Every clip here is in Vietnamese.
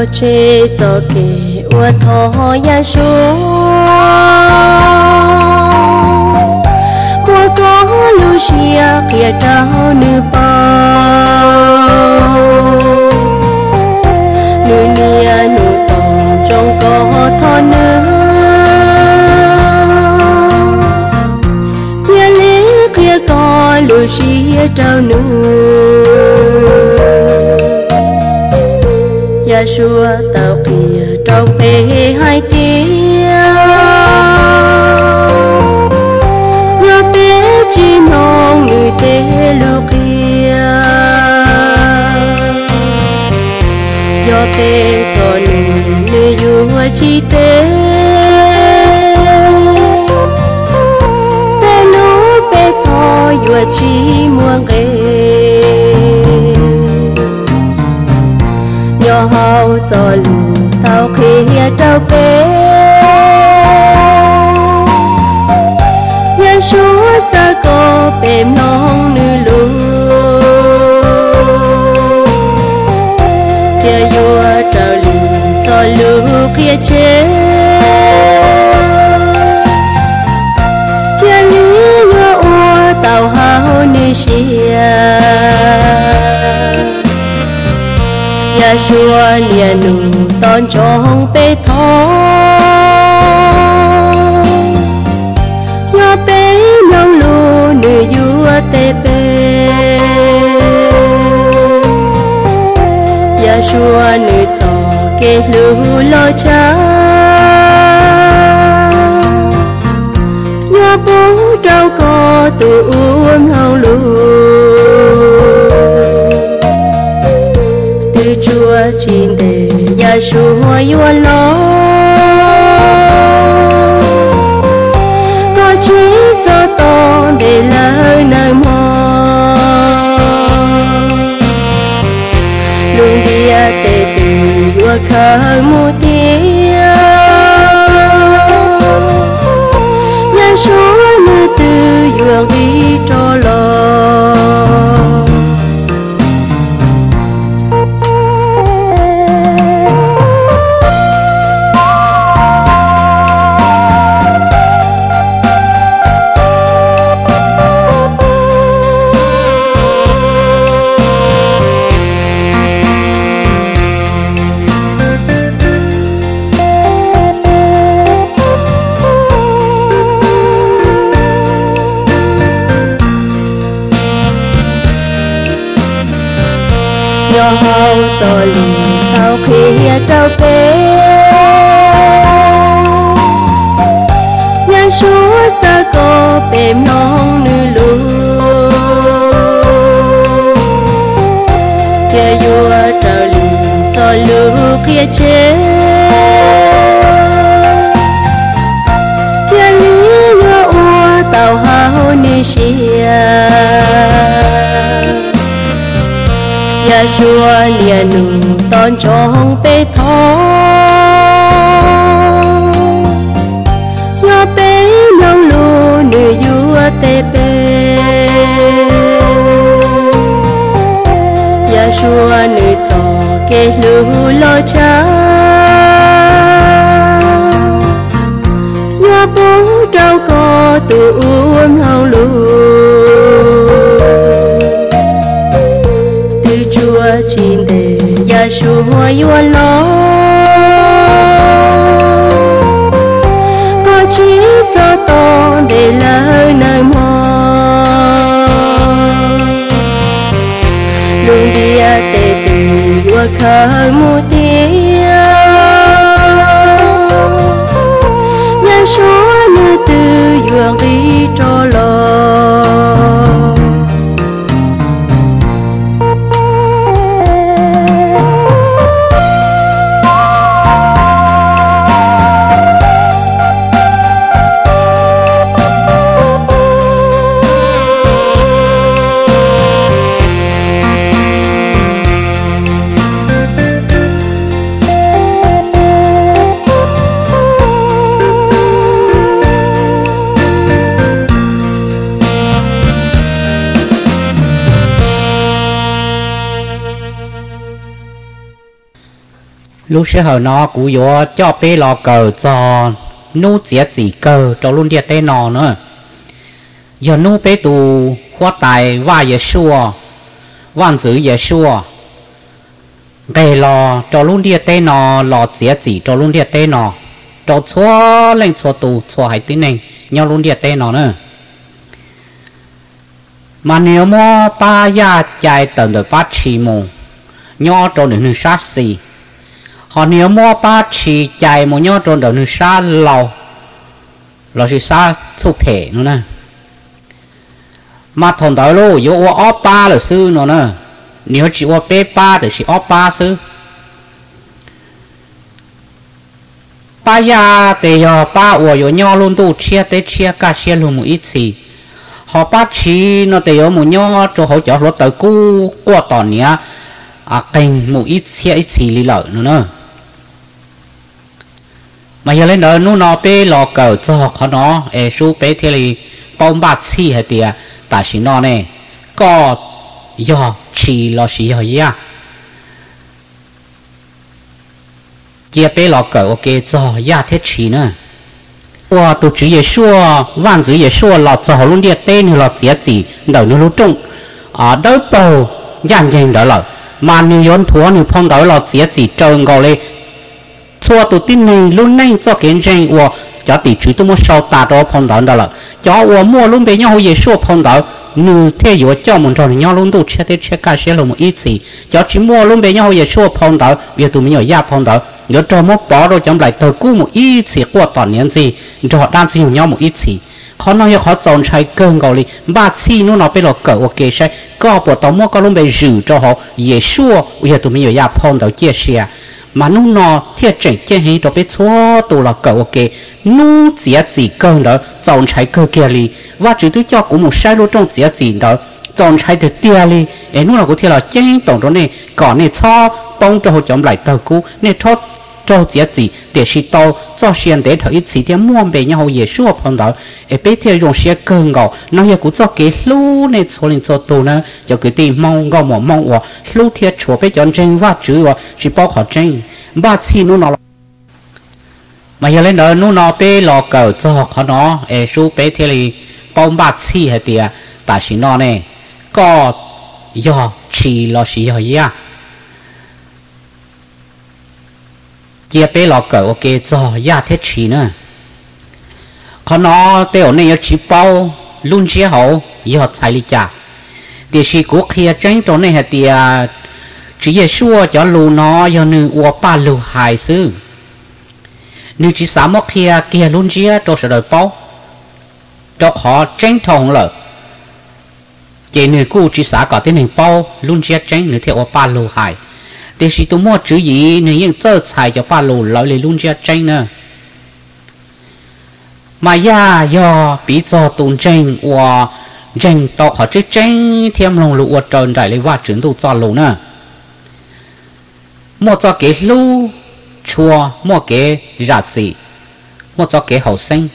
chế cho kể ua thọ ya xuống mua có lu xia kia trao nữ bao nữ nia nữ tòng trong có thọ nữ tia lý kia có lu xia trao nữ ya xua tàu kia trâu bê hai tia ya bé chỉ mong người tê lu kia ya bé còn người yêu chi tê tê lu bé thọ yêu chi muôn ghê nhỏ hao cho lù tao khi trâu bé nhà chúa xa có bềm non nữ lù tia vua trâu lù cho lù kia chế tia lý ngựa ua tàu hao nữ xìa ya xua nia nụ ton trong bê thọ ya bê nông lu nữ vua tê bê ya xua nữ trò kê lu lo cha ya bố trâu có tụ hao lu chúa chín để ya chúa yêu lo có chỉ cho to để lời nơi mò luôn đi tê từ vua khơi mua tia ya chúa nữ từ vua đi cho lo hao cho lù tao khi trâu bé nhà chúa xa có bềm non nữ lù kia vua trâu lù cho lù kia chế kia lý ngựa ua tàu hao nữ xìa ya xua nia nụ ton trong bê thọ ya bé nông lu nữ vua tê bê ya xua nữ trò kê lu lo cha ya bố trâu có tụ hao lu chúa chín để ya chúa yêu lo có chỉ cho to để lời nơi mò luôn đi tê từ vua khơi mua tia ya chúa nữ từ vua đi cho lo lúc sẽ hở nó cú yếu cho bé lò cờ cho nu chia chỉ cờ cho luôn địa tê nó nữa giờ nu bé tù hoa tài va ye xua văn chữ ye xua cái lò cho luôn địa tê nó lò chia chỉ cho luôn địa tê nó cho xóa lên xóa tù xóa hai tiếng này nhau luôn địa tê nó nữa mà nếu mà ba gia chạy tận được ba chỉ mù nhau cho được sát gì họ nếu mà ba chỉ chạy một nhau cho được sát lâu là sự sát thu thể nữa nè mà thằng đó luôn yếu ở ba là sư nữa nè nếu chỉ ở bé ba thì chỉ ở ba sư ba gia thì giờ ba ở yếu nhau luôn tu chia tới chia cả chia luôn một ít gì họ bắt chỉ nó để ở một nhau cho họ cho họ tới cú qua tòn nhá kênh một ít xe ít xì lì lợi nữa mà giờ lên đó nó bé lò cờ cho họ nó số bé thế là bông bát xì hay tiệt ta chỉ nó này có do chỉ là chỉ là gì à chia bé lò cờ ok cho ya thế chỉ nữa我都只也说，万子也说，老早弄点带你老节子，đầu nó lúc trông, đâu bầu, nhanh nhanh đó là, mà nếu yon thua nếu phong đó là节子trơn gọi lên, xua tụi tin này luôn nay cho kiến trình, và cho tỷ chú tôi mua sau ta đó phong đó là, cho và mua luôn bây nhau也说phong đó, nếu thế yếu cho mình rồi nhau luôn tụi chia thế chia cả chia là một ít gì, cho chỉ mua luôn bây nhau也说phong đó, bây tụi mình ở nhà phong đó. Nếu cho một bỏ rồi trong lại tờ cũ một ít chỉ qua toàn年gì rồi họ đang dùng nhau một ít chỉ họ nói họ chọn trái cơn gọi đi ba chi nó bị lọt cỡ ok sai có bộ tàu mua có luôn bị rử cho họ dễ xua bây giờ tụi mình ở nhà phong đầu chia sẻ mà nó thiết chỉnh trên hình đó bị xóa tụ là cỡ ok nó chỉ cơn đó chọn trái cơ kia đi và chỉ tôi cho cũng một sai luôn trong chỉ đó chọn trái từ tia đi nó là có thể là trên tổng đó này còn này cho bông cho họ chọn lại tờ cũ này thoát cho giá trị để sĩ tàu cho hiện để thời chỉ để mua về nhau也是我碰到被贴用些更高那也估做给路呢错零做多呢就给地梦个么梦我路贴错被讲真话只我是包括真把气弄了mà giờ lên đó nó被lò cờ cho họ nó số被贴里包把气还的但是nó呢có do chỉ là chỉ là gì à chia bé lò cờ ok cho ya thế chỉ nữa còn nó tiểu này chỉ bao luôn chia hậu giờ xài lý trả thì chỉ cố kia tránh chỗ này thì chỉ là xua cho lù nó giờ nữ uo ba lù hại sư nữ chỉ xả mất kia kia luôn chia cho sự đời bao cho họ tránh thòng lợ chỉ nữ cũ chỉ xả cả tên hình bao luôn chia tránh nữ theo uo ba lù hại để sĩ tụi mua chữ gì nên những tơ xài cho ba lù lại lấy luôn chia tranh nữa mà ya do bị cho tụi tranh và tranh tao họ chơi tranh thêm lòng lù và trơn đại lấy va chuyển tụi cho lù nữa một cho cái lù chua một cái rạ gì một cho cái hậu sinh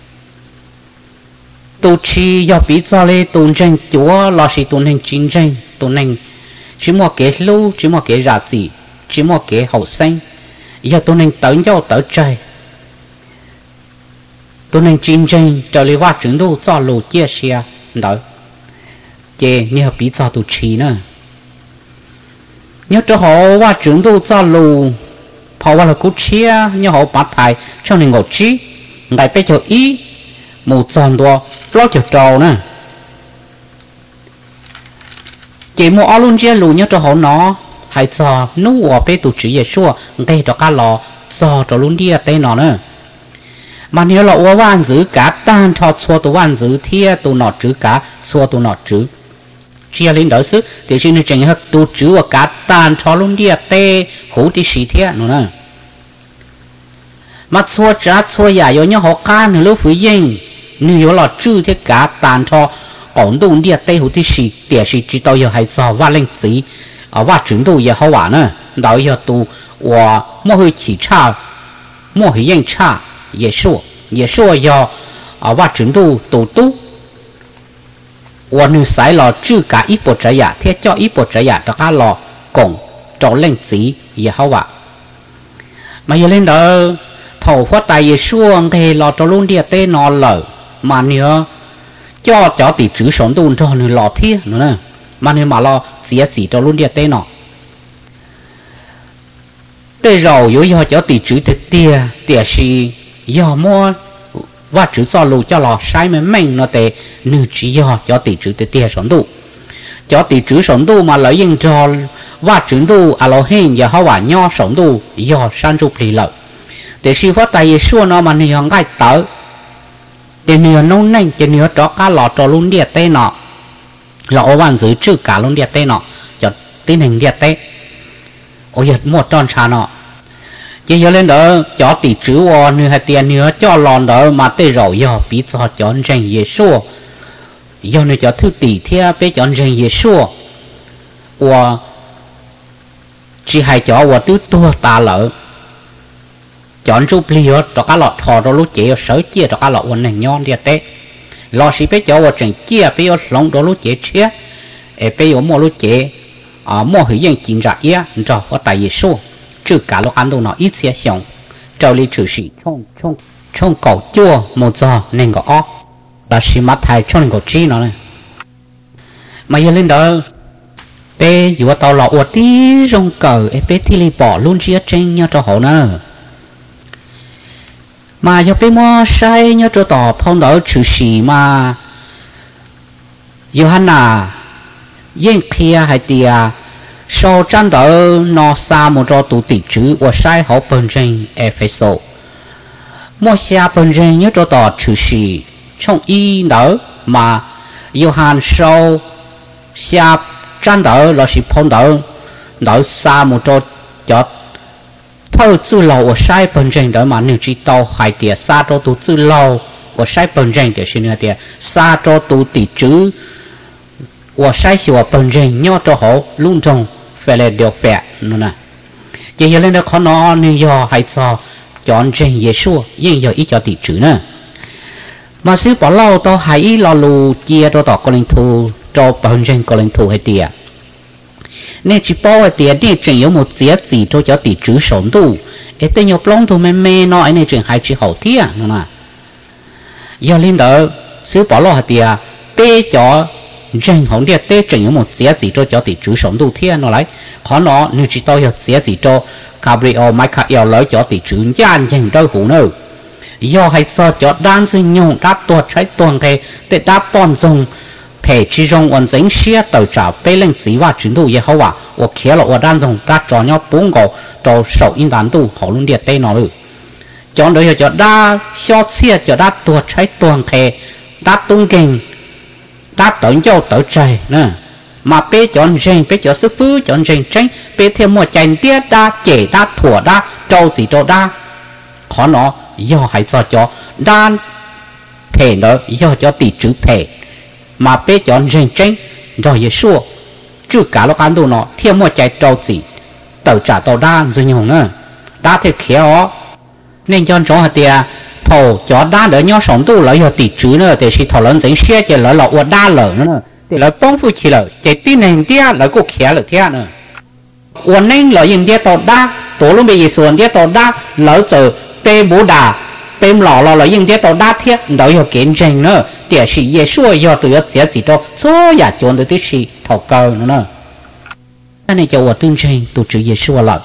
tụi chi do bị cho lấy tụi tranh chúa là sĩ tụi nên chiến tranh tụi nên chỉ một cái lú chỉ một cái rạ gì chỉ một cái hậu sinh giờ tôi nên tới nhau tới trời tôi nên chiến tranh trở lại qua trường đô cho lù chia sẻ đó chị như bị cho tụi chị nữa nhớ cho họ qua trường đô cho lù họ qua là cú chia như họ bắt thải cho nên ngồi trí ngày bây giờ ý một tròn đua lo cho trâu nữa chỉ mua áo luôn chia lù nhớ cho họ nó hay cho nó ở bên tụi chỉ xua đây cho cá lò cho luôn đi tên nó nữa mà nếu là ở văn giữ cả tan cho xua tụi văn giữ thì tụi nó chữ cả xua tụi nó chữ chia lên đó xứ thì xin chừng hết tụi chữ và cả tan cho luôn đi tê hủ thì xí thế nữa mà xua trả xua giả yếu nhớ họ cá nữa lúc phụ yên nếu là chữ thì cả tan cho广东的对付的是电视知道要还做挖冷子挖程度也好玩呢老要都我莫会起差莫会认差也说要挖程度都我女婿了只cả一波这样贴叫一波这样大家了共找冷子也好玩 mà giờ lên đó thầu phát tài xuống thì lọ cho luôn địa tê nó lở mà nhớ cho tỷ chữ sống đun cho nó lọ thiết nữa nè mà nếu mà lo xía chỉ cho luôn địa tê nó đây rồi yếu do cho tỷ chữ thực tia tia si do mua và chữ cho lù cho lọ sai mình nó tệ nữ chỉ do cho tỷ chữ thực tia sống đủ cho tỷ chữ sống đủ mà lợi dụng cho và chữ đủ à lo hình giờ họ bảo nho sống đủ do san chụp lì lợi để si phát tài xua nó mà nhiều ngay tới để nhiều nông nành để nhiều cho cá lọ cho luôn địa tê nọ lọ văn dưới chữ cả luôn địa tê nọ cho tiến hành địa tê ôi giật một tròn trà nọ chỉ giờ lên đó cho tỷ chữ vào như hai tiền nữa cho lòn đó mà tê rồi giờ bị cho chọn tranh dễ xua giờ này cho thứ tỷ theo bé chọn tranh dễ xua và chỉ hay cho và tứ tua ta lỡ chọn chụp liều cho cá lọt thò đó lúc chế sở chia cho cá lọt quần này nhon đi tê lo xí bé cho và chẳng chia bé ở sống đó lúc chế chia bé ở mua lúc chế mua hủy dân chính ra ia cho có tài gì số trừ cả lúc ăn đồ nó ít xe xong trâu li trừ sĩ trong cầu chua một giờ nên có ó là xí mắt thai trong nên có chi nó này mà giờ lên đó bé vừa tàu lọ ở tí trong cờ bé thì li bỏ luôn chia tranh nhau cho họ nữa mà giờ bé mua sai nhau cho tỏ phong đó trừ sĩ mà Johanna yên kia hay tia sau trận đó nó xa một trò tụ tỷ chữ và sai họ bận rộn Epheso mua xe bận rộn nhớ cho tỏ trừ sĩ trong y nữa mà Johann sau xe trận đó là sự phong đó nó xa một trò cho thôi chữ lâu và sai bận rộn đó mà nếu chỉ tao hay tia xa trò tụ chữ lâu và sai bận rộn để xin tia xa trò tụ tỷ chữ và sai sự bận rộn nhớ cho họ luôn trong phải là điều phép nữa nè chỉ giờ lên đó khó nó nên do hay cho chọn trên Giêsu nhưng giờ ít cho tỷ chữ nữa mà sư bảo lâu to hãy lo lù chia cho tỏ con thu cho bận rộn con thu hay tiệt nên chỉ bảo hay tiệt để chỉnh yếu một giá trị cho tỷ chữ sống đủ để tên nhập long thu mê nói nên chỉnh hai chữ hậu tiệt nữa nè giờ lên đó sư bảo lâu hay tiệt để cho人行的对整有么自己做叫的主上都天拿来，可能你知道要自己做，卡布里奥麦卡要来叫的主人人都好呢，要系做叫单身用搭多ใช้ตัว嘅，แต่搭帮中培之中完整些到找被人指话程度也好啊，我开了我当中搭做要半个到受应难度好弄的对拿了，讲到要叫搭小车叫搭多ใช้ตัว嘅，搭东劲。đã tới nhau tới trời nè mà bé chọn rèn bé chọn sư phụ chọn rèn tranh bé thêm một chành tiết đa chế đa thủa đa trâu gì đâu đa khó nó do hay cho đa thể nó do cho tỷ chữ thể mà bé chọn rèn tranh rồi về xua chứ cả lúc ăn đồ nó thêm một chành trâu gì tới trả tàu đa rồi nhiều nữa đa thì khéo nên chọn chỗ hạt tiền thầu cho đa đỡ nhau sống tu lại giờ tỷ chữ nữa để si thầu lớn dính xe chỉ lại lọ đa lở nữa để lại bông phu chỉ lở chỉ tin hình tia lại có khé lở thế nữa uốn nên lại dùng tia tàu đa tổ luôn bị xuân tia tàu đa lỡ giờ tê bố đà tê lọ lọ lại dùng tia tàu đa thế đỡ giờ kiến trình nữa để si ye xua giờ từ giờ chỉ cho số nhà chọn được tí si thầu cơ nữa anh này cho我tương trình tổ chữ ye xua lợ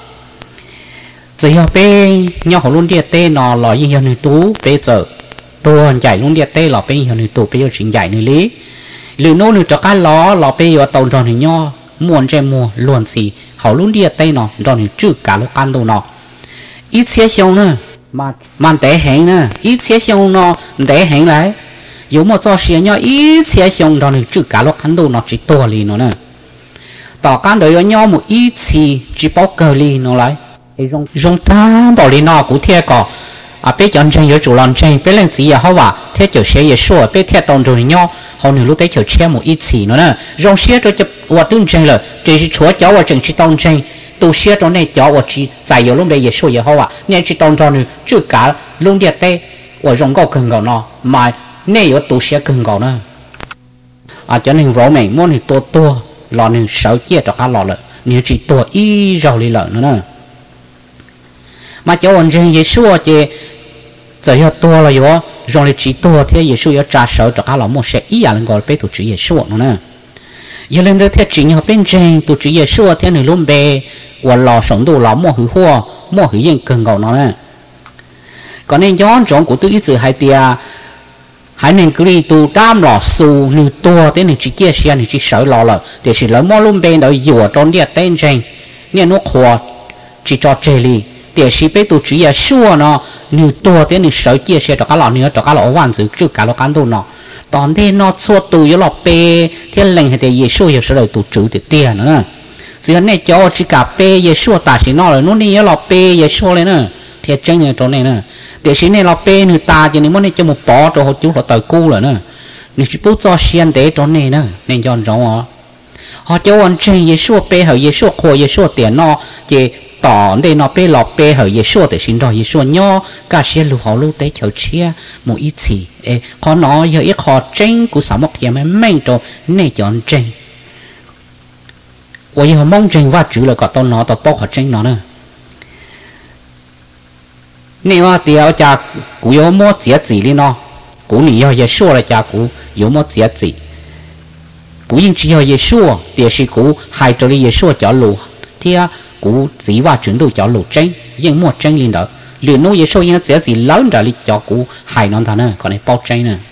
giờ bé nhau họ luôn đi tê nó là như người tú bé giờ tôi chạy luôn đi tê là bé người tú bé giờ chỉnh chạy người lý lừa nô người cho cái ló là bé giờ tàu tròn thì nhau muôn trên mua luôn gì họ luôn đi tê nó tròn thì trước cả lúc ăn đâu nó ít xe xong nữa mà để hẹn nữa ít xe xong nó để hẹn lại dù mà cho xe nhau ít xe xong tròn thì trước cả lúc ăn đâu nó chỉ to liền nó nữa tỏ can đời nhau một ít gì chỉ bao cờ liền nó lại rong ta bảo lý nó cũng thiệt có bé chọn tranh giữa chủ lòng tranh bé lên gì à họ bảo thế kiểu xe也说bé thiệt tông rồi nhau họ nửa lúc đấy kiểu xe một ít gì nữa nè rong xe rồi cho và tương tranh là chỉ là chúa cháu và chẳng chỉ tông tranh tu xe trong này cháu và chỉ giải yếu lúc đấy也说也好啊nên chỉ tông rồi chứ cả lúc đấy tê và rong gạo cần gạo nó mà nên yếu tu xe cần gạo nữa cho nên rõ mình muốn thì to lò nên sáu chia cho cả lò lợi nếu chỉ to y rau đi lợi nữa nè mà cho anh riêng Giêsu chứ giờ yo tua là yo rồi là chỉ tua thế Giêsu yo trả sợ cho cả lòng một sẽ ý à lần gọi bé tụi chỉ Giêsu nữa nè giờ lên đó thế chỉ nhau bên trên tụi chỉ Giêsu thế này luôn bé và lò sống đồ lò mua hử hoa mua hử yên cần gọi nó nè còn nên gió trong của tôi ít giờ hai tia hai nên cứ đi tu đam lò su như tua thế này chỉ kia xe này chỉ sợ lò là để chỉ lấy mua luôn bên đó dùa trong địa tên trên nên nó khoa chỉ cho chơi li để chỉ biết tu chỉ là xua nó như tua thế này sợ kia xe cho cả lò nữa cho cả lò hoàn chữ chứ cả lò cán tu nó tòn thế nó xua tu với lò pe thế lệnh hay để gì xua giờ sẽ đợi tu chữ để tiền nữa giờ này cho chỉ cả pe giờ xua ta chỉ nó là nó đi với lò pe giờ xua lên nữa thế chân như chỗ này nữa để xin này lò pe người ta cho nên muốn cho một bỏ cho họ chú họ tới cu rồi nữa nên chỉ bút cho xiên để chỗ này nữa nên cho rõ họ cho anh chơi Giêsu pe họ Giêsu khô Giêsu tiền nó chỉ tỏ đây nó pe lọ pe họ Giêsu để xin rồi Giêsu nhó cả xe lù họ lù tới chầu chia một ít gì họ nói giờ ít họ tranh của sáu mốc tiền mấy cho này cho anh tranh và họ mong tranh và chữ là có tao nó tao bóc họ tranh nó nữa nếu mà tiêu cha cú yếu mua giá trị đi nó cú này yếu Giêsu là cha cú yếu mua giá trị cú yên chỉ yếu Giêsu thì是cú hai chỗ đi Giêsu cho lù thì cú chỉว่าchuyển đầu cho lù tranh yên mua tranh lên đó liền nói Giêsu yên giá trị lớn rồi đi cho cú hai non thằng nữa còn này bao tranh nữa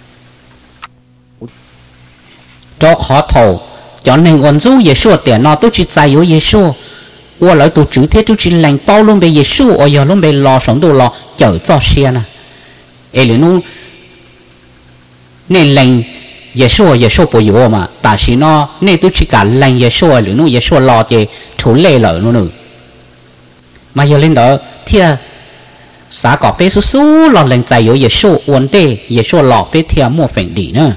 cho khó thầu cho nên ôn du Giêsu tiền nó tôi chỉ giải yếu Giêsu我来读主题就是领包拢被耶稣，我要拢被老上到老就做些呢。哎，你侬你领耶稣不有嘛？但是呢，你都去搞领耶稣，你侬耶稣老的出来了侬。mà giờ lên đó thì xã có bé số số lò lên giải yếu耶稣ổn định耶稣lò bé theo mua phần đi nữa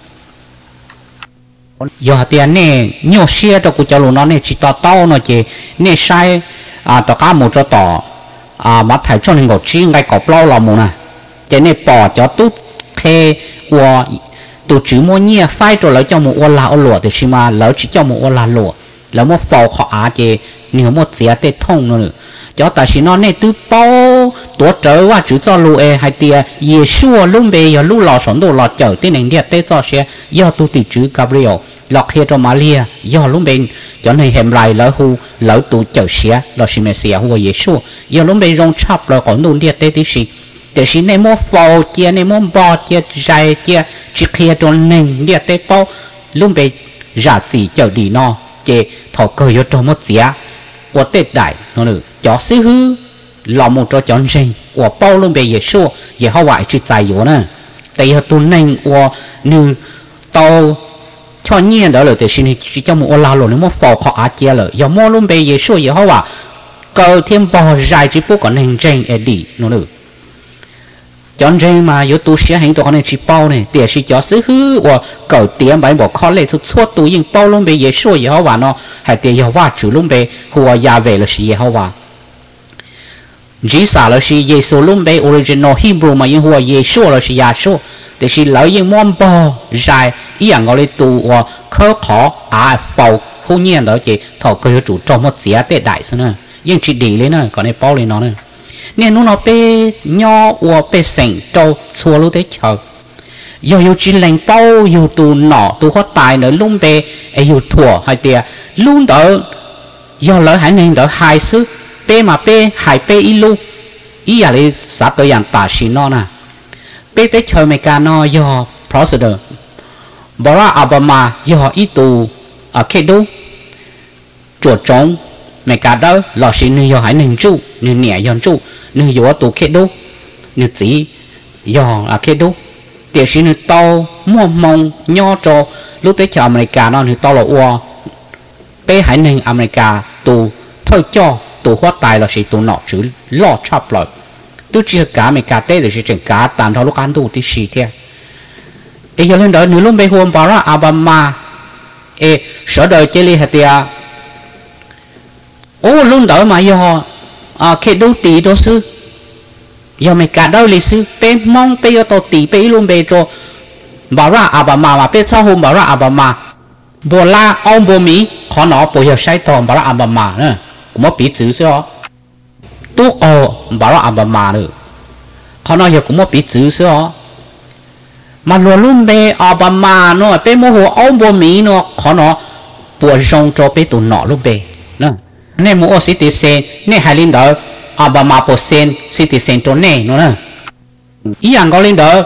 giờ tiền nè nhiều xe cho cụ cho luôn nó nè chỉ tao nó chỉ nè sai cho cá một cho tỏ mà thải cho nên ngồi chi ngay cọp lâu là một nè chỉ nè bỏ cho tút khe của tụ chữ mua nhia phai cho lấy cho một ô là ô lụa thì xí mà lấy chỉ cho một ô là lụa lấy một phao họ chỉ nhiều một giá tê thông nữa cho ta chỉ nó nè tứ bao tổ trở qua chữ cho lụa hay tia Giêsu luôn bây giờ lúc lò sống đồ lò chở tên này điệt tê cho xe do tu tỷ chữ Gabriel lọt here cho Maria do lúc bên cho nên hẻm lại lỡ hu lỡ tu chở xe là xin Messia hu Giêsu do lúc bên rong chắp là còn luôn điệt tê tí xí để xin này mua phao chia này mua bò chia dài chia chỉ here cho nên điệt tê bao lúc bên giả gì chở đi nó chỉ thọ cơ yo cho một giá của tết đại nó nữa cho sĩ hư là một trò chọn riêng của bao luôn về Giêsu về họ ngoại chỉ giải yếu nè tại tu nên của như tao cho nhiên đó là để xin chỉ cho một lao rồi nếu mà phò họ chia rồi giờ mua luôn về Giêsu về họ ngoại cầu thêm bò dài chỉ bố còn hình riêng ở đi nó nữa chọn riêng mà yếu tu sĩ hành tụ này chỉ bao này để chỉ cho sĩ hư của cầu tiền bảy bỏ khó lệ xuất xuất tu yên bao luôn về Giêsu về họ ngoại nó hay để họ ngoại chủ luôn về họ nhà về là gì họ ngoại chỉ sao là si Giêsu luôn bé original Hebrew mà những hoa Giêsu là si Giêsu, thì si lấy những món bò dài, ý rằng gọi là tu và khớ khó phao hôn nhiên đó chỉ thọ cơ chủ trong một giá tệ đại xí nữa, nhưng chỉ đi lên nữa, còn này bao lên nó nữa, nên nó bé nhỏ và bé sành trâu xua lúc đấy chờ, yêu chỉ lành bao yêu tu nọ tu hóa tài nữa luôn bé yêu thua hay tiệt luôn đó do lỡ hãy nên đó hai sức bé mà bé hai bé ilu ý là lấy sát tới dạng tả xin nó nè bé tới chơi mấy cái nó do procedure Barack Obama do ý tù ở cái đó chuột trống mấy cái đó là xin người do hãy nên trụ người nhẹ do trụ người do tù cái đó người chỉ do ở cái đó để xin người to mua mông nho cho lúc tới chơi America nó người to là ua bé hãy nên America tù thôi cho tụ hóa tài là sự tụ nọ chữ lo chắp lại tôi chỉ cả mấy cả tê để chỉ chừng cả tàn thao lúc ăn tụ tí xì thế ấy giờ lên đó nếu lúc bây hôm Barack Obama sở đời chơi li hạt tiệt luôn đó mà giờ cái đâu tỷ đâu sư giờ mấy cả đâu li sư bên mong bây giờ tao tỷ bây luôn bây cho Barack Obama mà bây sau hôm Barack Obama bồ la ông bồ Mỹ khó nó bây giờ sai tao Barack Obama nữa cũng mất bị chữ sao tu cổ bảo là bà mà nữa họ nói giờ cũng một bị chữ xưa mà luôn luôn bê bà mà nó bê mô hồ ông bố mỹ nó họ nó bùa rong cho bê tụ nọ luôn bê nè nên mua citizen nên hai linh đó bà mà bùa sen citizen cho nè nó nè ý anh có linh đó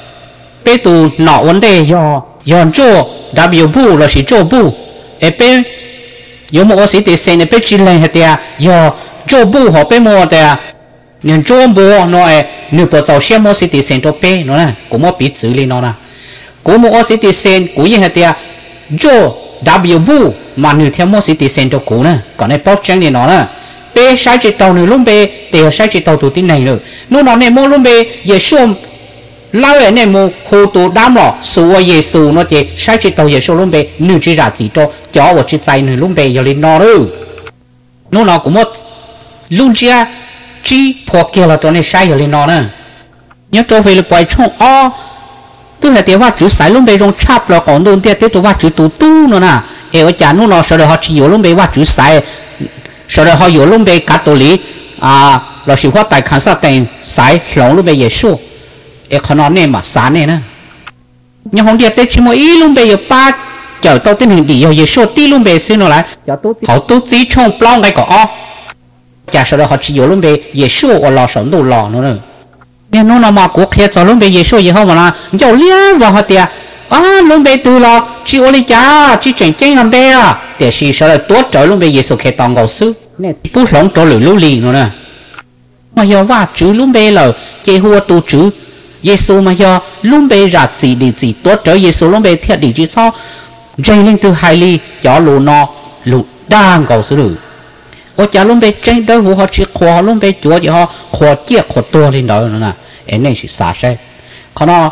bê tụ nọ vấn đề do cho w bu là chỉ cho bu bê有冇時啲成日俾住靚係啲啊？要做布學俾我哋啊，人做布我誒，你不做些冇時啲成都俾我啦，咁我俾住你我啦，咁冇時啲成，古嘢係啲啊，做 W 布，mà你聽冇時啲成都古啦，講你保證你我啦，俾曬隻頭你攏俾，第二曬隻頭做啲嚟咯，你嗱你冇攏俾，也算。老人呢冇好多擔咯，數我耶穌我哋曬隻頭耶穌攏俾，你只係知道，叫我只在你攏俾有你攞咯，你攞咁我攏只只破嘅啦，做你曬有你攞呢，你做回嚟擺衝哦，都係啲話主曬攏俾用插落講到啲啲都話主嘟嘟咯呐，我講你攞上嚟學只有攏俾話主曬，上嚟學有攏俾卡多利啊，老師話大看曬定曬兩攏俾耶穌。可能nên mà sáng này nè nhưng không đi tới chỉ mỗi luôn bây giờ ba chờ tôi tin hình đi giờ số tí luôn bây xin nó lại họ tôi chỉ trong plong cái cỏ chả sau đó họ chỉ giờ luôn bây giờ số ở lò sống đồ lò nữa nên nó mà cuộc kia cho luôn bây giờ số gì không mà là giờ liên vào họ tiệt luôn bây từ lò chỉ ở đây chả chỉ chỉnh chỉnh làm bây à để xí sau đó tốt trở luôn bây giờ số kia tòng gạo sư nên bút lỏng trở lưỡi lưu lì nữa nè mà giờว่าchữ luôn bây là chế hùa tu chữ Giêsu mà do luôn bê ra gì đi gì tốt trở Giêsu luôn bê thiệt đi chứ sao dây lên từ hai ly cho lù nó lù đang cầu xử được ở cha luôn bê tranh đâu họ chỉ khoa luôn bê chúa thì họ khoa chiếc khoa tua lên đó nữa nè em này chỉ xả xeเขาnó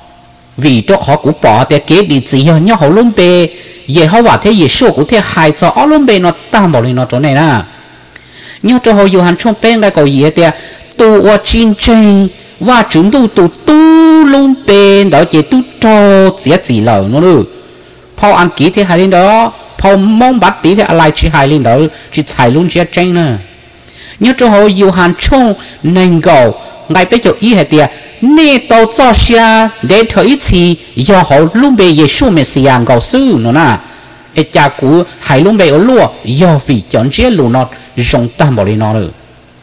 vì cho họ cũng bỏ để kế đi gì họ nhớ họ luôn bê về họ bảo thế Giêsu cũng thế hại cho họ luôn bê nó tam bảo lên nó chỗ này nè nhớ cho họ Yohan trong bên đây có gì thế tu ở trên trên và chúng tôi tu luôn bên đó chỉ tu cho chỉ lời nó nữa, phao ăn kỹ thì hai lên đó, phao mong bắt tí thì lại chỉ hai lên đó, chỉ xài luôn chỉ tranh nữa, nhớ cho họ Yohan trong nền gạo, ngay bây giờ ý hệ tiệt, nè tàu cho xe để thấy gì, do họ luôn bên Giêsu Messiah gạo sư nữa nè, cái cha của hai luôn bên ở lúa, do vì chọn chế luôn nó rong tam bảo lên nó nữa.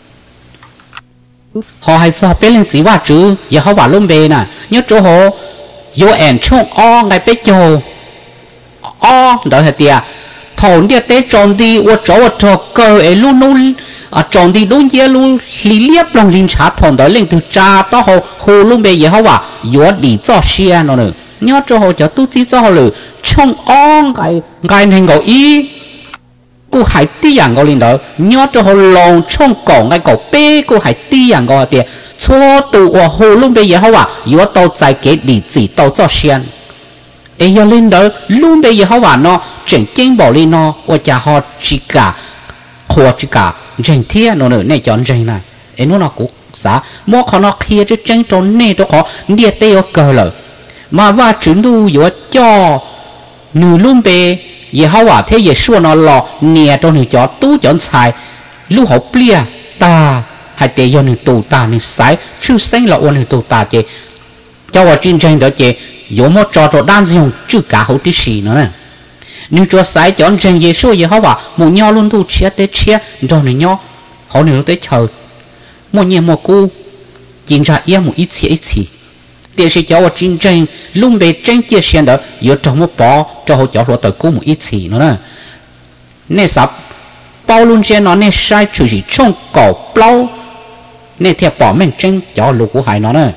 Họ hay sao biết lên chỉว่าchữ giờ họ bảo luôn bề nè nhớ chỗ họ vô ẻn trong ngay bây giờ đó là tiệt thầu đi tới tròn đi ở chỗ cơ ấy luôn luôn tròn đi đúng giờ luôn lý liệp lòng linh trả thòng đó lên từ cha đó họ luôn bề giờ họ bảo vô đi cho xe nó nữa nhớ chỗ họ cho tu chỉ cho họ rồi trong ngay nên gọi ý cô hải tíอย่าง個領導，nhớ cho họ lòng trong cổ ngay cổ bê cô hải tíอย่าง個啲，錯到我好luôn bây giờ họ話，如果到在給例子到做先，哎呀領導luôn bây giờ họ話nó整經保利nó，我家họ chỉ cả，họ chỉ cả整天nó nữa này chọn整này，哎nó cũng啥，莫可能kia就整到呢都可，你也得要個了，màว่าchúng tôi有cho nữ luôn bây giờ họ bảo thế giờ xua nó lò nhẹ trong người chó tú chọn xài lúc họ bia ta hay để cho người tù ta người sái chứ sinh là ôn người tù ta chứ cho vào chiến tranh đó chứ có một trò đan dùng chứ cả hậu tí xì nữa nè nếu cho sái chọn tranh giờ xua giờ họ bảo một nhau luôn tu chia tới chia rồi người nhau họ nữa tới chờ một nhà một cô chiến ra ia một ít xí để sẽ cho chiến tranh luôn bị tranh chia sẻ đó giờ trong một bỏ cho họ cho họ tới cố một ít gì nữa nè nên sắp bao luôn trên nó nên sai chủ gì trong cổ bao nên theo bỏ mình tranh cho lục của hải nó nè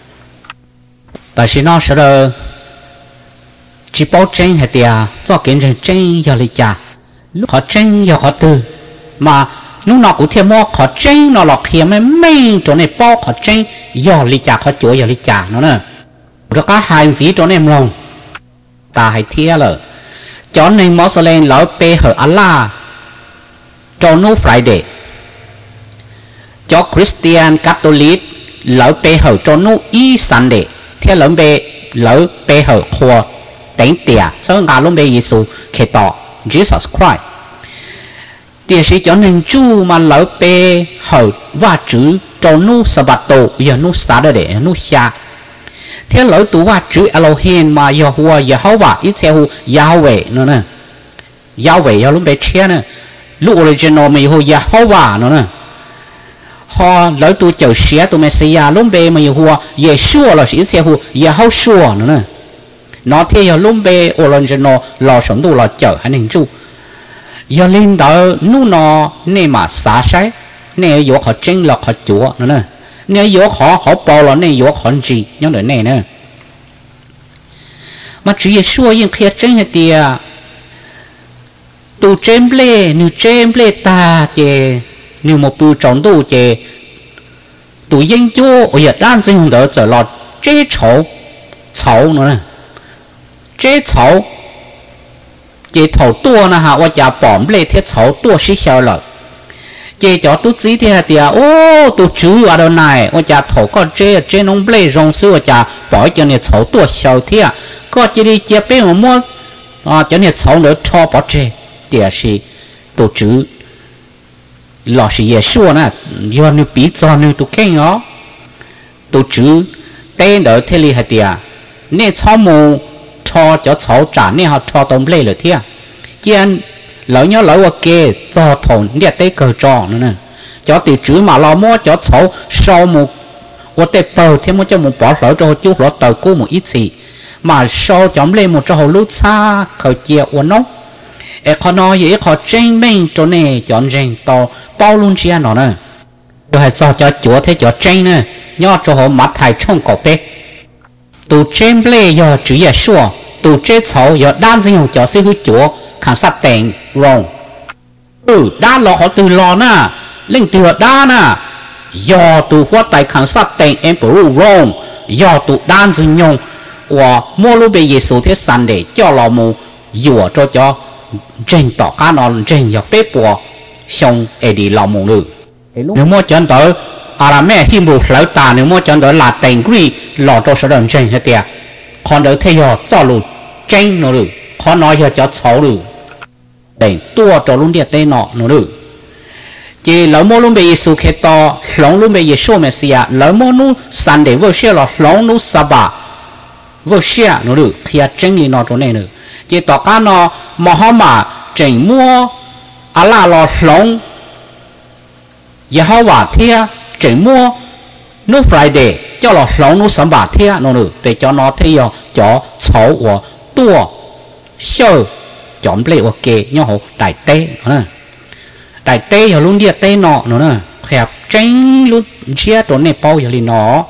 tại vì nó sẽ là chỉ bao tranh hay tiệt cho kiến tranh tranh giờ lịch trả họ tranh giờ họ từ mà lúc nào cũng thêm mua họ tranh nó lọt hiểm mấy chỗ này bao họ tranh giờ lịch trả họ chỗ giờ lịch trả nó nè rồi có hai gì chỗ này mong ta hay thiệt rồi cho nên mỗi số lên lỡ pe hở Allah cho no Friday cho Christian Catholic lỡ pe hở cho no E Sunday theo lỡ pe hở khoa đánh tiệt sau ngã luôn pe Giêsu khi tỏ Jesus Christ tiền sĩ cho nên chú mà lỡ bê hậu và chữ cho nu sa bát tổ giờ nu sa để nu xa thế lỡ tụ và chữ Elohim mà Yahweh Yahweh ít theo Yahweh nữa nè Yahweh giờ lúc bé chia nè lúc original mà Yahweh nữa nè họ lỡ tụ chầu xé tụ Messiah lúc bé mà Yeshua là ít theo Yahushua nữa nè nó thế giờ lúc bé original là sống tụ là chầu hay nên chú giờ lên đó nu nó nè mà xả sấy nè yếu họ tranh lọc họ chúa nữa nè nè yếu họ bao là nè yếu họ gì nhưng đời này nè mà chỉ là xua những khi tranh hay tiệt tụ tranh ble ta chè như một bưu trọng tụ chè tụ yên chúa ở giờ đang dùng đó trở lọt chế chậu nữa nè chế chậu chế thầu tua nè ha và chả bỏ ble thiết chậu tua xí xào lợn chế cho tụi gì thì hả tiệt ô tụi chú ở đâu này và chả thầu có chế nông ble rong sư và chả bỏ cho nên chậu tua xào thiệt có chỉ đi chế bên mà mua cho nên chậu nữa cho bỏ chế tiệt sĩ tụi chú lọ sĩ Giêsu nè do như bí do như tụi khen nó tụi chú tên đó thế li hả tiệt nên chậu mù cho chậu trả nên họ cho tôm ble rồi thiệt chứ anh lỡ nhớ lỡ ok cho thôn địa tế cờ trò nữa nè cho từ chữ mà lo mua cho chậu sau một ô tê bờ thêm một cho một bỏ lỡ cho chú lỡ tờ cũ một ít gì mà sau chấm lên một cho hồ lút xa khởi chia uốn nóc còn nói gì họ tranh mình cho này chọn tranh to bao luôn chia nó nè rồi hay cho chúa thế cho tranh nè nhớ cho họ mắt thải trong cổ bê tụ tranh ble giờ chữ là xua tụ chế chậu giờ đan sinh cho sư hữu chúa kháng sát tiền rong đa lọ họ từ lọ nè lên từ đa nè do tụ hoa tại kháng sát tiền em bổ rong do tụ đan sinh nhung và mua lúc bây giờ số thế sản để cho lọ mù dùa cho trên tỏ cá non trên dọc bếp bùa xong để đi lọ mù nữa nếu mua chân tới Aramaic Hebrew lấy ta nếu mua chân tới là tiền Greek lọ cho số đơn trên hết tiệt còn đỡ theo giờ cho lụt tranh nó được khó nói cho xấu được để tua cho luôn địa tên nọ nó được chỉ lỡ mua luôn bây giờ khi to lỏng luôn bây giờ số Messiah lỡ mua nu san để vừa xe là lỏng nu Saba vừa xe nó được khi tranh gì nó chỗ này nữa chỉ tỏ cá nó mà họ mà tranh mua Allah là lỏng Yahweh thia tranh mua nu Friday cho là lỏng nu Saba thia nó được để cho nó theo cho xấu của tua sơ chọn ble ok nhau hộ đại tế nữa đại tế giờ luôn địa tế nọ nữa hẹp tránh luôn chia tổ này bao giờ thì nó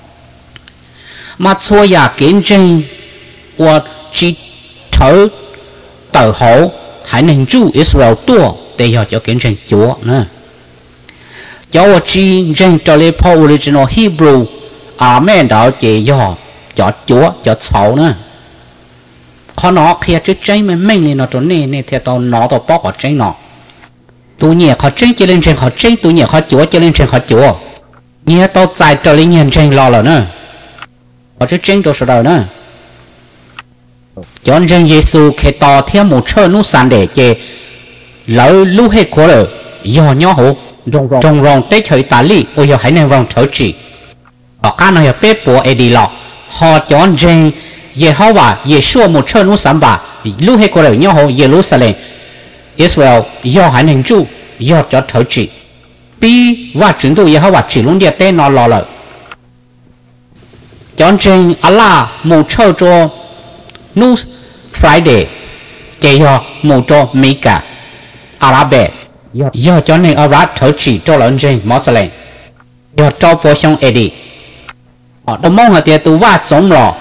mà xua nhà kiến tranh và chỉ thở tờ hậu hãy nên chú Israel tua để giờ cho kiến tranh chúa nữa cho chỉ tranh cho lấy Paul original Hebrew Amen đó chỉ do cho chúa cho xấu nữa họ nó khi chứ tranh mình thì nó chỗ này thì tao nó tao bóc họ tranh nó tu nhẹ họ tranh chỉ lên trên họ tranh tu nhẹ họ chúa chỉ lên trên họ chúa nhẹ tao giải trở lên nhận tranh lo rồi nữa họ chứ tranh cho số đầu nữa cho nên Giêsu khi tao theo một车nút sàn để chế lỡ lúc hết của rồi do nhỏ hổ rong rong tết thời tả lý ôi giờ hãy nên vòng thở chỉ họ cá này bếp bùa đi lọ họ cho nên Yehova Yeshua một车nút sàn bà lúc hết của rồi nhỏ hổ Jerusalem Israel do hãy nên chú do cho thở chỉ bi và chứng tu Yehova chỉ luôn địa tên nó lọ lợ cho nên Allah một车cho nu Friday chỉ do một cho Mika Arabe do cho nên Arab thở chỉ cho lần trên Muslim do cho bộ xong Eddie họ đông mong họ tiệt tu va giống lò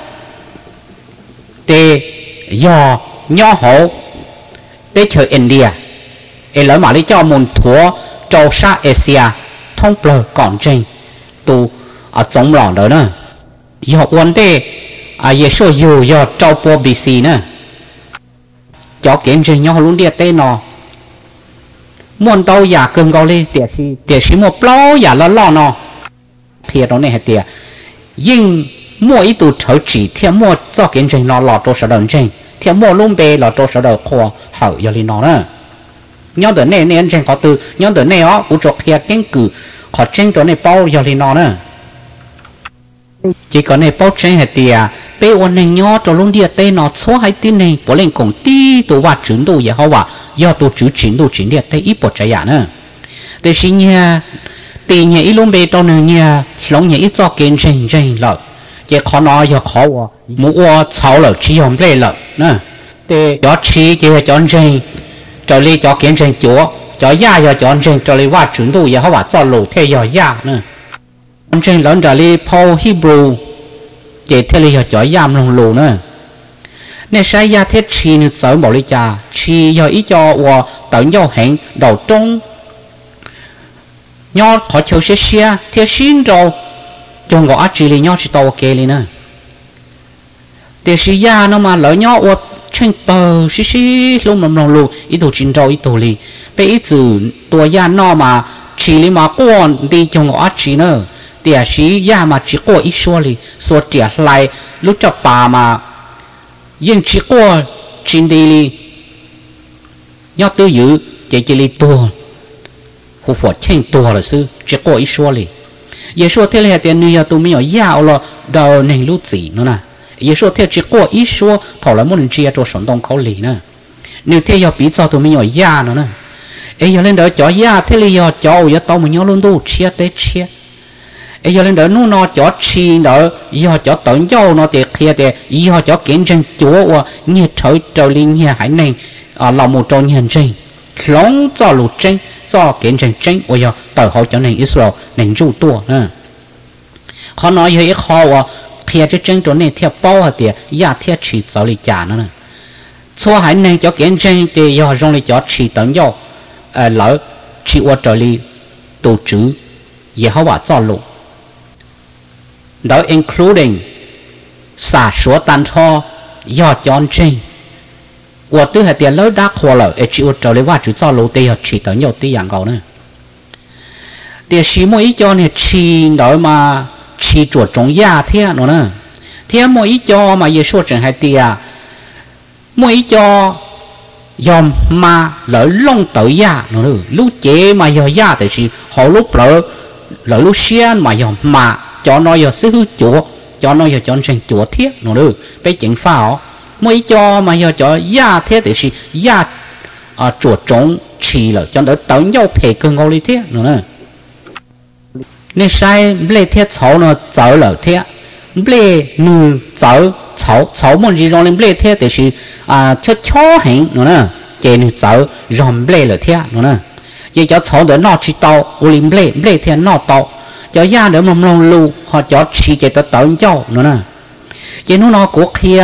để do nhỏ hậu để chơi India để lỡ mà đi cho một thua châu Sa Asia thông bờ còn trên tu ở giống lò đó nữa do vấn đề Yesu dù do châu po BC nữa cho kiến trình nhỏ luôn địa tên nó muốn đâu giả cưng cao lên tiệt sĩ một bao giả lo nó thiệt đó này hay tiệt nhưng mua ít tụ thở chỉ thiệt mua cho kiến trình nó lọt cho sở đơn trình thiệt mua luôn bề lọt cho sở đơn khoa hậu giờ đi nó nữa nhau đỡ này nên tranh có từ nhau đỡ này ó u trọc kia kiến cử họ tranh chỗ này bao giờ thì nó nữa chỉ có này bao tranh hệ tiề béวันnày nhau cho luôn địa tây nó số hai tin này bỏ lên cùng tí tổ và chuyển đồ vậy họ bảo do tổ chữ chuyển đồ chuyển địa tây ít bỏ trái giả nữa để xin nha tiền nhà ít luôn bé cho nên nha lòng nhà ít cho kiến tranh tranh lợ chỉ khó nói giờ khó quá mua cháu lợ chỉ không lấy lợ nữa để cho chi chỉ cho tranh cho lấy cho kiến tranh chúa cho ya giờ cho tranh cho lấy và chuyển đồ vậy họ bảo cho lỗ theo giờ ya nữa tranh lớn cho lấy Paul Hebrew chỉ theo lấy cho yam lòng lỗ nữa nên sai ya thiết chi nữa sợ bảo lấy cha chi giờ ít cho và tự nhau hẹn đầu trung nhau họ chịu xe thiết xin rồi trong ngõ chỉ lấy nhau chỉ tàu kê lên nữa để xí ya nó mà lỡ nhau và tranh bờ xí lúc nằm lòng lỗ ít đồ chín rồi ít đồ li bây ít từ tua ya nó mà chỉ lấy mà quan đi trong ngõ chỉ nữa để xí ya mà chỉ có ít số li số tiền lại lúc cho bà mà nhưng chỉ có chín đi li nhau tư giữ chỉ li tua hồ phật tranh tua là sư chỉ có ít số li giờ số thế là tiền nuôi tụi mình ở ya lo đầu nên lúc gì nữa nè giờ số thế chỉ có ít số thầu lại muốn chia cho sản đông khẩu lì nữa nếu thế giờ bị cho tụi mình ở ya nữa nè ấy giờ lên đó cho ya thế là giờ cho giờ tao mình nhớ luôn đâu chia tới chia ấy giờ lên đó nó cho chi đó giờ cho tận nhau nó để kia để giờ cho kiến tranh chúa và như trời trời linh như hải này là một trong những tranh lớn cho lục tranh cho kiến tranh tranh bây giờ tới họ cho nên Israel nên trụ tua nữa họ nói vậy họ kia cho tranh chỗ này theo bao hạt tiền ya theo chỉ cho lịch trả nữa cho hải này cho kiến tranh thì giờ trong lịch cho chỉ tận nhau lỡ chỉ qua trời li tổ chữ giờ họ bảo cho lục đó including xả số tan thọ do chọn tranh và tôi hay tiền lớn đắt hoa lợ chỉ ở chỗ lấy vào chữ cho lô tê chỉ tới nhiều tí dạng cầu nữa tiền chỉ mỗi cho này chỉ đó mà chỉ chuột trong ya thế nữa nè thế mỗi cho mà giờ số trường hay tiền mỗi cho dòm mà lỡ long tới ya nữa lúc chế mà giờ ya thì chỉ họ lúc lỡ lúc xiên mà dòm mà cho nó giờ sư chúa cho nó giờ chọn thành chúa thiết nó được bây chính pháo mới cho mà giờ cho ya thiết thì gì ya chúa trống chỉ là cho đỡ tới nhau phải cơn ngô lý thiết nữa nên sai lê thiết cháu nó cháu là thiết lê nữ cháu cháu muốn gì rồi lên lê thiết thì gì cho chó hình nữa nè chế nữ cháu ròm lê là thiết nữa nè chỉ cho cháu đỡ nó chỉ tao lên lê thiết nó tao cho ya đỡ mầm lòng lù họ cho chỉ để tới nhau nữa nè chỉ nó của kia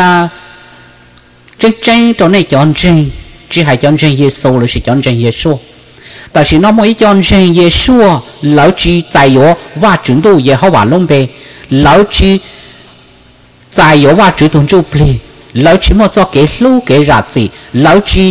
tranh chỗ này chọn tranh chỉ hay chọn tranh Giêsu là chỉ chọn tranh Giêsu tại vì nó mới chọn tranh Giêsu lão chỉ giải yếu và chuyển đổi về họ bảo luôn về lão chỉ giải yếu và chuyển đổi chụp lì lão chỉ mua cho cái lú cái rạ gì lão chỉ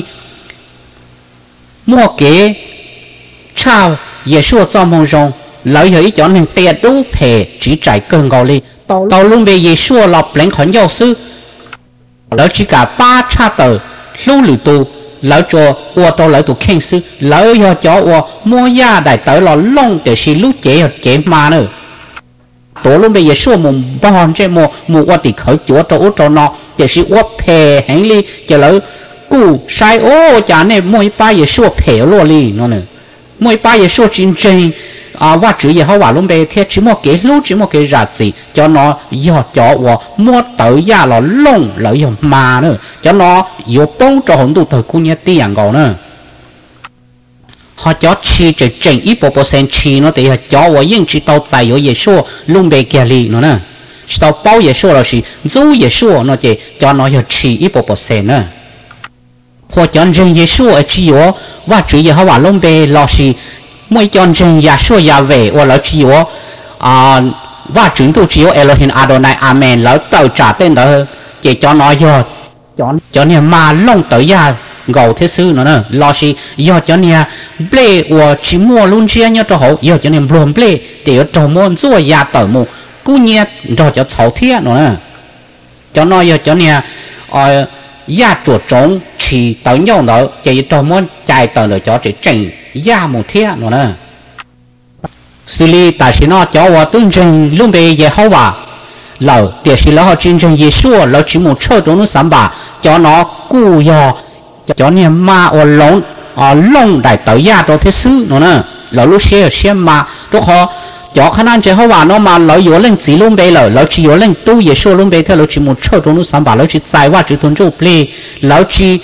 mua cái chào Giêsu cho mong rong lão hiểu ý chọn nên bè đủ thể chỉ trải cơn gò li tàu luôn về Giêsu lọc lãnh khỏi giáo sư lão chỉ cả 3 cha tờ lưu lử tu lão cho qua tàu lão tu khen sư lão hiểu cho qua mua ya đại tới là long để xí lúc chế mà nữa tổ luôn về Giêsu mùng bon chế mùng qua thì khởi chúa cho nó để xí qua phe hành li cho lão cụ sai ô chả này mua 3 Giêsu phe lo li nó nữa mua 3 Giêsu chính chính và chữ gì họ bảo luôn về thế chỉ một cái lú chỉ một cái rạ gì cho nó giờ cho và mua tới ya là lông lợi dụng mà nữa cho nó yếu bông cho hồn tụ thời cũng như tiền gạo nữa họ cho chi chỉ chỉnh ít bộ chi nó thì cho và những chỉ tàu dài ở Giêsu luôn về kia li nữa nè chỉ tàu bao Giêsu là gì du Giêsu nó chỉ cho nó giờ chi ít bộ nữa họ chọn riêng Giêsu ở chỉ yếu và chữ gì họ bảo luôn về là gì mỗi chọn chân ya số ya về và lão chỉ có và chúng tôi chỉ có Elohim Adonai Amen lão tự trả tên đó chỉ cho nó do cho nên mà long tới ya gầu thế sư nữa nè lo gì do cho nên ble và chỉ mua luôn chia nhau cho họ do cho nên luôn ble để ở trong môn做ya tới một cú nhẹ rồi cho sáu thiết nữa nè cho nó do cho nên ya chuột trống chỉ tao nhau đó chỉ cho muốn chạy tao được cho chỉ chỉnh ya một thế nữa nè xử lý tại sao nó cho我真正luôn bị也好吧老电视老好真正也说老只么车中的三把cho nó cụ yo cho nên mà ở lông đại tàu ya cho thế sự nữa nè lão lúc xe mà cho họ cho khả năng chơi họ vào nó mà lão yếu lên chỉ luôn bây giờ lão chỉ yếu lên tu也说luôn bây theo lão chỉ một车中的三把lão chỉ giải qua chỉ tuần châu play lão chỉ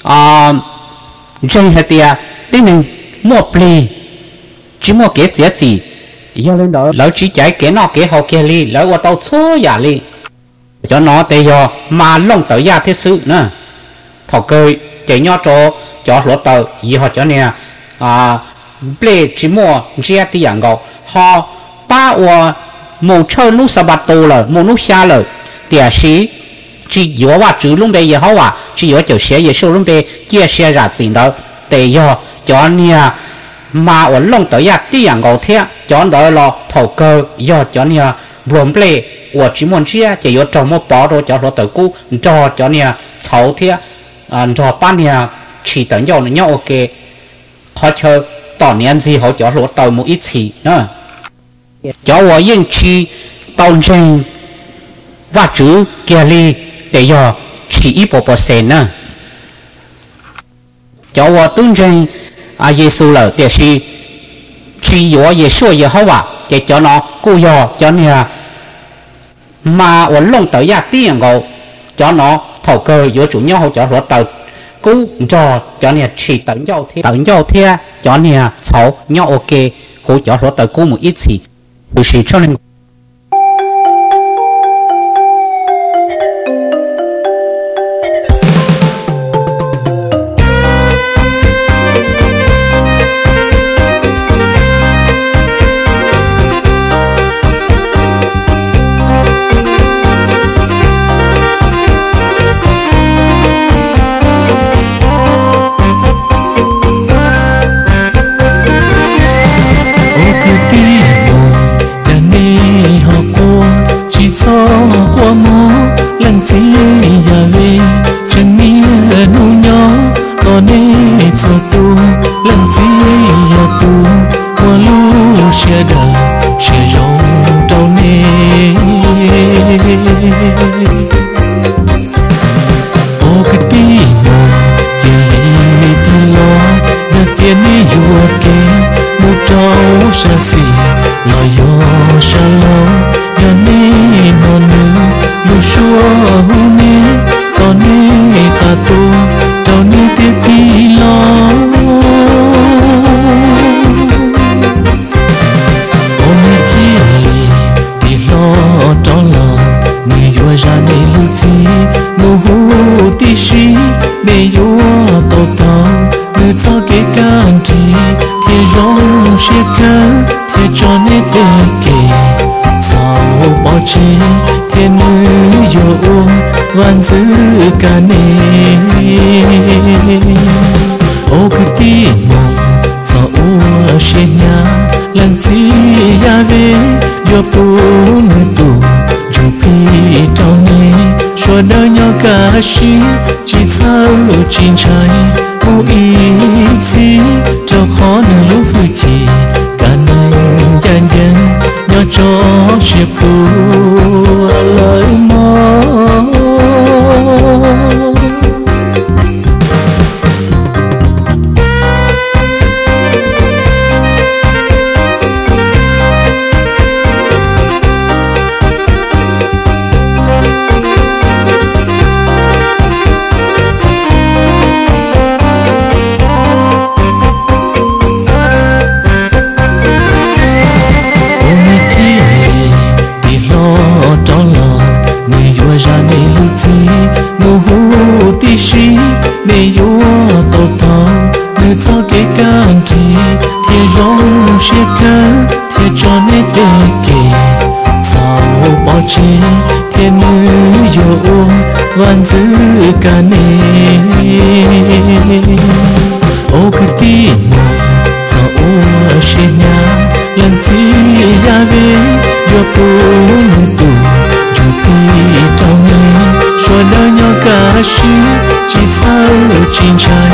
chơi hết tiệt thế mình mua play chỉ mua cái gì yêu lên đó lão chỉ chạy cái nọ cái họ kia đi lão qua tàu số giả đi cho nó tê do mà lông tàu ya thế sự nữa thọ cười chạy nhỏ cho lỗ tàu gì họ cho nè play chỉ mua chia tiền gạo họ ba và một chơi lúc sáu bát tô rồi một lúc xa rồi tiền sĩ chỉ yếu và chữ lúc bây giờ họ à chỉ yếu kiểu xe giờ số lúc bây chia xe ra tiền đó tê do cho nè mà ở lông tới ya tiền gạo thế cho đó là thầu cơ do cho nè rộn play và chỉ muốn chia chỉ yếu trong một bỏ đồ cho lỗ tàu cũ cho nè xấu thế cho ban nè chỉ等nhau nữa nhau ok họ chơi tỏ niên gì họ cho lỗ tàu một ít chỉ nữa cho我应去当真và chữ kia li để cho chỉ ít bộ sen nữa cho我当真耶稣了แต่是chỉ我也说也好吧给cho nó cố yo cho nè mà ở lông tới ya tiền gạo cho nó thầu cơ giữa chủ nhau họ cho lỗ tàu cú cho nè chỉ tận nhau thế cho nè xấu nhau ok hỗ trợ lỗ tàu cú một ít gì不是超人。 qua mô lần chỉ giờ về chân mi nu nhỏ còn nê cho tu lần chỉ giờ tu qua lu xe đờ xe rong trâu nê ô cái tí mồ về thì lo nhà tiền đi du kê một trâu xa xỉ lo yo xa lo nhà nê non nữ lu xua hu nê còn nê cả tu trâu nê tiếc tí lo ô nê chi tí lo trâu lo nê yo ra nê lu chi mô hu tí shi nê yo tô tô nê cho cái can chi thiên rong xe cơ thiên cho nê tê kê sao bỏ chế thiên nữ yo van giữ cả nê ô cứ tí mộng sao ô xe nhà lần gì ya về yo tu nữ tu dù pi trao nê cho đời nhau cả shi chỉ sao chín trái ô ý chí cho khó nửa lúc vui chỉ cả nành gian dân nhỏ cho chiếc tu lời mơ nê yo tô tô nê cho cái can chi thiên rong xe cơ thiên cho nê tê kê sao bỏ chế thiên nữ yo van giữ cả nê ô cứ tí mộng sao ô xe nhà lần gì ya về yo tu nữ tu dù pi trao nê cho đời nhau cả shi chỉ sao chín trái